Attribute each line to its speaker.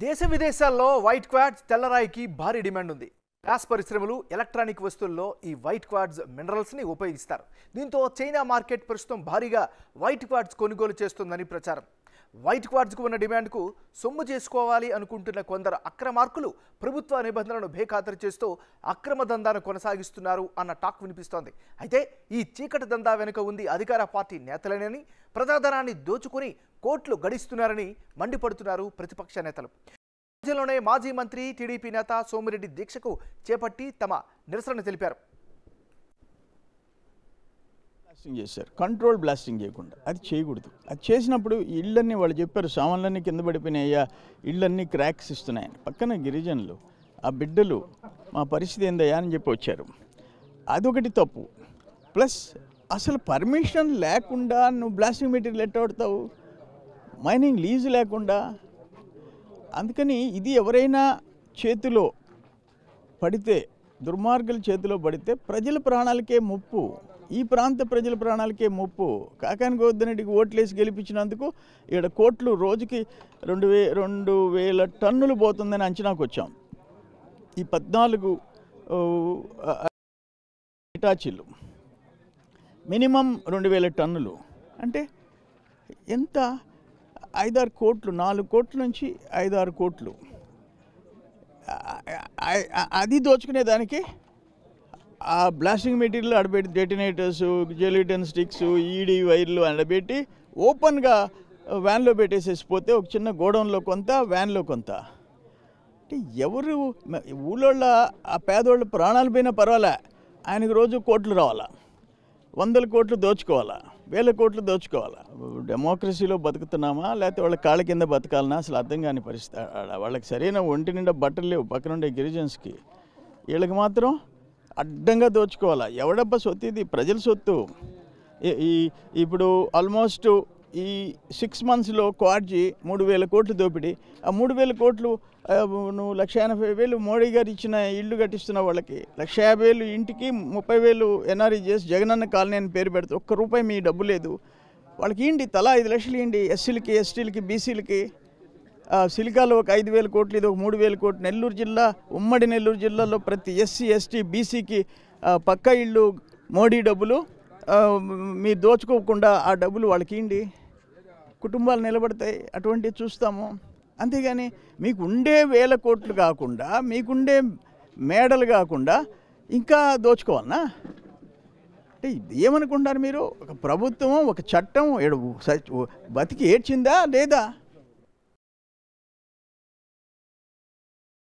Speaker 1: దేశ విదేశాల్లో white quartz తెల్లరాయికి భారీ డిమాండ్ ఉంది. గ్యాస్ పరిశ్రమలు, ఎలక్ట్రానిక్ వస్తువుల్లో ఈ వైట్ క్వార్ట్జ్ మినరల్స్ ని ఉపయోగిస్తారు. దీంతో చైనా మార్కెట్ ప్రస్తుతం భారీగా వైట్ క్వార్ట్జ్ కొనుగోలు చేస్తుందని ప్రచారం. వైట్ క్వార్ట్జ్కు ఉన్న డిమాండ్కు సొమ్ము చేసుకోవాలి అనుకుంటున్న కొందరు అక్రమార్కులు ప్రభుత్వ నిబంధనలను బేఖాతరు చేస్తూ అక్రమ దందాను కొనసాగిస్తున్నారు అన్న టాక్ వినిపిస్తోంది. అయితే ఈ చీకటి దందా వెనుక ఉంది అధికార పార్టీ నేతలేనని, ప్రజాధనాన్ని దోచుకుని కోట్లు గడిస్తున్నారని మండిపడుతున్నారు ప్రతిపక్ష నేతలు. రాజ్యంలోనే మాజీ మంత్రి టీడీపీ నేత సోమిరెడ్డి దీక్షకు చేపట్టి తమ నిరసన తెలిపారు.
Speaker 2: బ్లాస్టింగ్ చేశారు, కంట్రోల్ బ్లాస్టింగ్ చేయకుండా. అది చేయకూడదు. అది చేసినప్పుడు ఇళ్ళన్నీ వాళ్ళు చెప్పారు, సామాన్లన్నీ కింద పడిపోయినాయ్యా, ఇళ్ళన్నీ క్రాక్స్ ఇస్తున్నాయని. పక్కన గిరిజనులు, ఆ బిడ్డలు, మా పరిస్థితి ఏందయ్యా అని చెప్పి వచ్చారు. అదొకటి తప్పు. ప్లస్ అసలు పర్మిషన్ లేకుండా నువ్వు బ్లాస్టింగ్ మెటీరియల్ ఎట్ట వాడతావు? మైనింగ్ లీజు లేకుండా. అందుకని ఇది ఎవరైనా చేతిలో పడితే, దుర్మార్గుల చేతిలో పడితే ప్రజల ప్రాణాలకే ముప్పు, ఈ ప్రాంత ప్రజల ప్రాణాలకే ముప్పు. కాకాని గోవర్ధనరెడ్డికి ఓట్లేసి గెలిపించినందుకు ఇక్కడ కోట్లు రోజుకి 2,000 టన్నులు పోతుందని అంచనాకు వచ్చాం. ఈ 14 ఇటాచీలు మినిమం 2,000 టన్నులు అంటే ఎంత? 5-6 కోట్లు, 4 కోట్ల నుంచి 5-6 కోట్లు. అది దోచుకునేదానికి ఆ బ్లాస్టింగ్ మెటీరియల్ ఆడబెట్టి డెటినేటర్స్, జెలిటన్ స్టిక్స్, ఈడీ వైర్లు ఆడబెట్టి ఓపెన్గా వ్యాన్లో పెట్టేసేసిపోతే ఒక చిన్న గోడౌన్లో కొంత, వ్యాన్లో కొంత. అంటే ఎవరు ఊళ్ళోళ్ళ ఆ పేదోళ్ళ ప్రాణాలు పోయినా పర్వాలే, ఆయనకు రోజు కోట్లు రావాలా, 100 కోట్లు దోచుకోవాలా, 1000 కోట్లు దోచుకోవాలా. డెమోక్రసీలో బతుకుతున్నామా లేకపోతే వాళ్ళ కాళ్ళ కింద బతకాలన్నా అసలు అర్థం కాని పరిస్థితి. వాళ్ళకి సరైన ఒంటి నిండా బట్టలు లేవు పక్కనుండే గిరిజన్స్కి. వీళ్ళకి మాత్రం అడ్డంగా దోచుకోవాలా. ఎవడబ్బా సొత్తు ఇది? ప్రజల సొత్తు. ఇప్పుడు ఆల్మోస్ట్ ఈ 6 మంత్స్లో క్వార్జీ 3,000 కోట్లు దోపిడీ. ఆ 3,000 కోట్లు నువ్వు 1,80,000 మోడీ గారు ఇచ్చిన ఇల్లు కట్టిస్తున్న వాళ్ళకి, 1,50,000 ఇంటికి 30,000 ఎన్ఆర్ఈ చేసి జగనన్న కాలనీ అని పేరు పెడితే ఒక్క రూపాయి మీ డబ్బు లేదు. వాళ్ళకి ఇండి తలా 5 లక్షలు ఇండి, ఎస్సీలకి, ఎస్టీలకి, బీసీలకి. సిలికాలో ఒక 5,000 కోట్లు, ఇది ఒక 3,000 కోట్లు. నెల్లూరు జిల్లా, ఉమ్మడి నెల్లూరు జిల్లాలో ప్రతి ఎస్సీ, ఎస్టీ, బీసీకి పక్కా ఇళ్ళు మోడీ డబ్బులు. మీరు దోచుకోకుండా ఆ డబ్బులు వాళ్ళకి ఇండి, కుటుంబాలు నిలబడతాయి. అటువంటివి చూస్తాము. అంతేగాని మీకు ఉండే 1,000 కోట్లు కాకుండా, మీకుండే మేడలు కాకుండా ఇంకా దోచుకోవాలన్నా? అంటే ఏమనుకుంటారు మీరు? ఒక ప్రభుత్వం, ఒక చట్టం బతికి ఏడ్చిందా లేదా?